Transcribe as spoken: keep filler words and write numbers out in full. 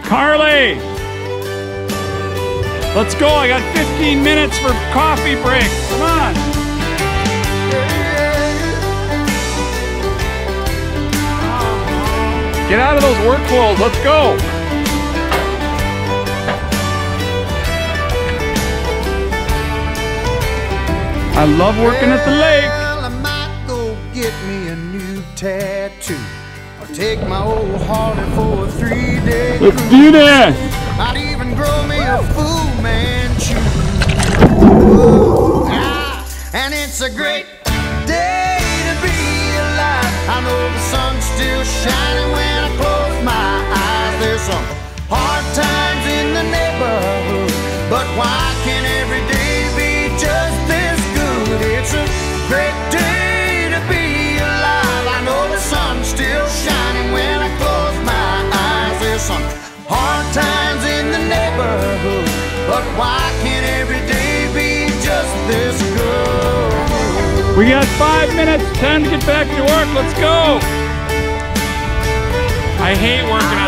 Carly! Let's go, I got fifteen minutes for coffee break. Come on. Get out of those work clothes, let's go. I love working at the lake. Well, I might go get me a new tattoo. I'll take my old Harley for a three-day Let's cruise. do that. Might even grow me a Fu Manchu. Ooh, ah, and it's a great day to be alive. I know the sun's still shining when I close my eyes. There's some hard times in the neighborhood, but why can't every day be just this good? It's a great day to be alive. I know the sun's still shining when I close my eyes. There's some hard times in the neighborhood, but why can't every day be just this good? We got five minutes, time to get back to work, let's go. I hate working